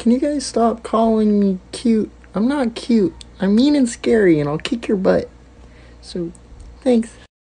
Can you guys stop calling me cute? I'm not cute. I'm mean and scary, and I'll kick your butt. So, thanks.